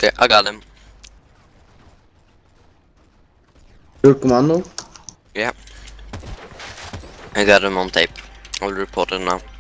Okay, I got him. Your commando? Yeah. I got him on tape. I'll report it now.